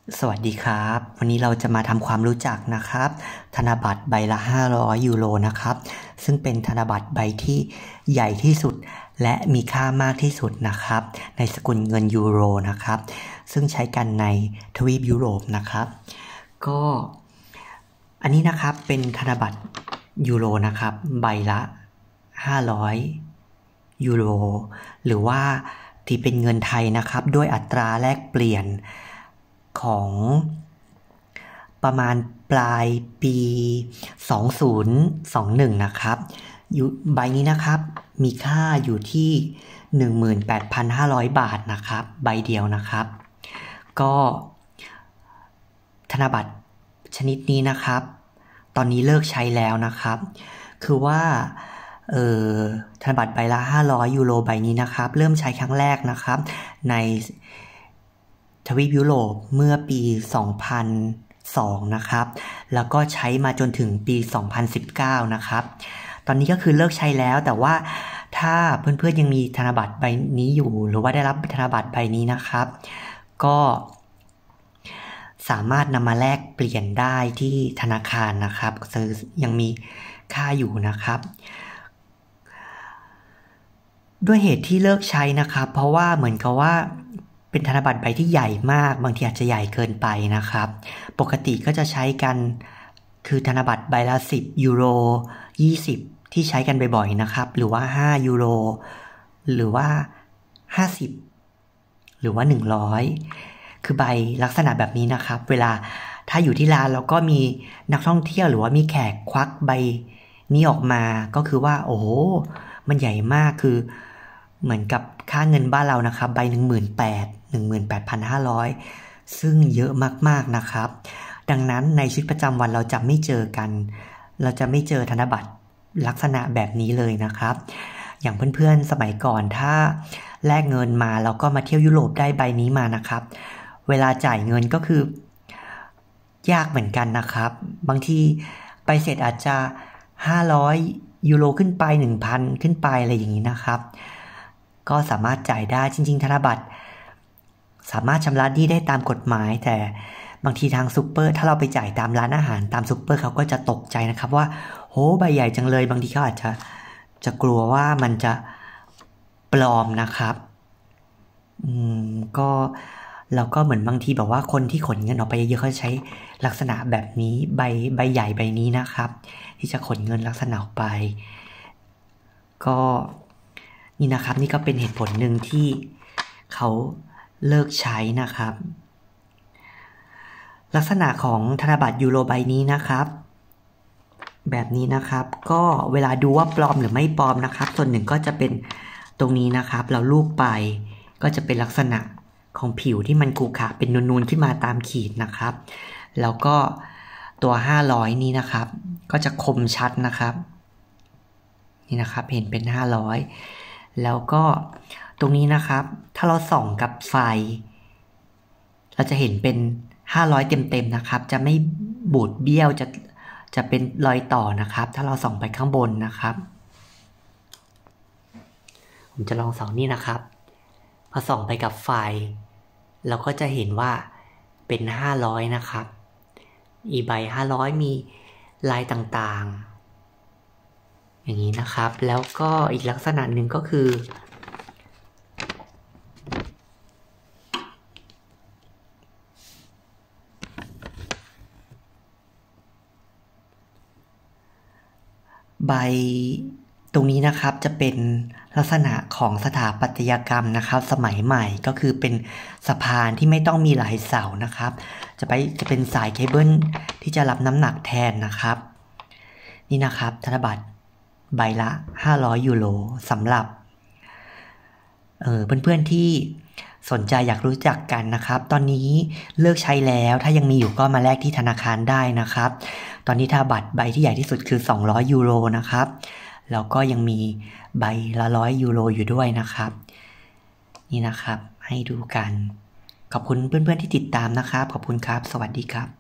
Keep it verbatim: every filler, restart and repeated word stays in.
สวัสดีครับวันนี้เราจะมาทำความรู้จักนะครับธนบัตรใบละห้าร้อยยูโรนะครับซึ่งเป็นธนบัตรใบที่ใหญ่ที่สุดและมีค่ามากที่สุดนะครับในสกุลเงินยูโรนะครับซึ่งใช้กันในทวีปยุโรปนะครับก็อันนี้นะครับเป็นธนบัตรยูโรนะครับใบละห้าร้อยยูโรหรือว่าที่เป็นเงินไทยนะครับด้วยอัตราแลกเปลี่ยนของประมาณปลายปีสองพันยี่สิบเอ็ดนะครับใบนี้นะครับมีค่าอยู่ที่ หนึ่งหมื่นแปดพันห้าร้อย บาทนะครับใบเดียวนะครับก็ธนบัตรชนิดนี้นะครับตอนนี้เลิกใช้แล้วนะครับคือว่าเอ่อธนบัตรใบละห้าร้อยยูโรใบนี้นะครับเริ่มใช้ครั้งแรกนะครับในทวีปยุโรปเมื่อปีสองพันสองนะครับแล้วก็ใช้มาจนถึงปีสองพันสิบเก้านะครับตอนนี้ก็คือเลิกใช้แล้วแต่ว่าถ้าเพื่อนๆยังมีธนบัตรใบนี้อยู่หรือว่าได้รับธนบัตรใบนี้นะครับก็สามารถนำมาแลกเปลี่ยนได้ที่ธนาคารนะครับซื้อยังมีค่าอยู่นะครับด้วยเหตุที่เลิกใช้นะครับเพราะว่าเหมือนกับว่าเป็นธนบัตรใบที่ใหญ่มากบางทีอาจจะใหญ่เกินไปนะครับปกติก็จะใช้กันคือธนบัตรใบละสิบยูโรยี่สิบที่ใช้กันบ่อยๆนะครับหรือว่าห้ายูโรหรือว่าห้าสิบหรือว่าหนึ่งร้อยคือใบลักษณะแบบนี้นะครับเวลาถ้าอยู่ที่ร้านแล้วก็มีนักท่องเที่ยวหรือว่ามีแขกควักใบนี้ออกมาก็คือว่าโอ้โหมันใหญ่มากคือเหมือนกับค่าเงินบ้านเรานะครับใบ หนึ่งหมื่นแปดพัน หนึ่งหมื่นแปดพันห้าร้อย ซึ่งเยอะมากๆนะครับดังนั้นในชีวิตประจำวันเราจะไม่เจอกันเราจะไม่เจอธนบัตรลักษณะแบบนี้เลยนะครับอย่างเพื่อนๆสมัยก่อนถ้าแลกเงินมาแล้วก็มาเที่ยวยุโรปได้ใบนี้มานะครับเวลาจ่ายเงินก็คือยากเหมือนกันนะครับบางทีไปเสร็จอาจจะห้าร้อยยูโรขึ้นไป หนึ่งพัน ขึ้นไปอะไรอย่างนี้นะครับก็สามารถจ่ายได้จริงๆธนบัตรสามารถชำระหนี้ได้ตามกฎหมายแต่บางทีทางซุปเปอร์ถ้าเราไปจ่ายตามร้านอาหารตามซุปเปอร์เขาก็จะตกใจนะครับว่าโหใบใหญ่จังเลยบางทีเขาอาจจะจะกลัวว่ามันจะปลอมนะครับอืมก็เราก็เหมือนบางทีแบบว่าคนที่ขนเงินออกไปเยอะๆเขาใช้ลักษณะแบบนี้ใบใบใหญ่ใบนี้นะครับที่จะขนเงินลักษณะออกไปก็นี่นะครับนี่ก็เป็นเหตุผลหนึ่งที่เขาเลิกใช้นะครับลักษณะของธนบัตรยูโรใบนี้นะครับแบบนี้นะครับก็เวลาดูว่าปลอมหรือไม่ปลอมนะครับส่วนหนึ่งก็จะเป็นตรงนี้นะครับเราลูบไปก็จะเป็นลักษณะของผิวที่มันขรุขระเป็นนูนๆขึ้นมาตามขีดนะครับแล้วก็ตัวห้าร้อยนี้นะครับก็จะคมชัดนะครับนี่นะครับเห็นเป็นห้าร้อยแล้วก็ตรงนี้นะครับถ้าเราส่องกับไฟเราจะเห็นเป็นห้าร้อยเต็มๆนะครับจะไม่บูดเบี้ยวจะจะเป็นรอยต่อนะครับถ้าเราส่องไปข้างบนนะครับผมจะลองส่องนี่นะครับพอส่องไปกับไฟเราก็จะเห็นว่าเป็นห้าร้อยนะครับอีใบห้าร้อยมีลายต่างๆอย่างนี้นะครับแล้วก็อีกลักษณะหนึ่งก็คือใบตรงนี้นะครับจะเป็นลักษณะของสถาปัตยกรรมนะครับสมัยใหม่ก็คือเป็นสะพานที่ไม่ต้องมีหลายเสานะครับจะไปจะเป็นสายเคเบิลที่จะรับน้ำหนักแทนนะครับนี่นะครับธนบัตรใบละห้าร้อยยูโรสำหรับเออเพื่อนๆที่สนใจอยากรู้จักกันนะครับตอนนี้เลิกใช้แล้วถ้ายังมีอยู่ก็มาแลกที่ธนาคารได้นะครับตอนนี้ธนบัตรใบที่ใหญ่ที่สุดคือสองร้อยยูโรนะครับแล้วก็ยังมีใบละร้อยยูโรอยู่ด้วยนะครับนี่นะครับให้ดูกันขอบคุณเพื่อนๆที่ติดตามนะครับขอบคุณครับสวัสดีครับ